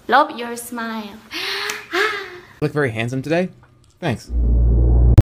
Love your smile. You look very handsome today. Thanks.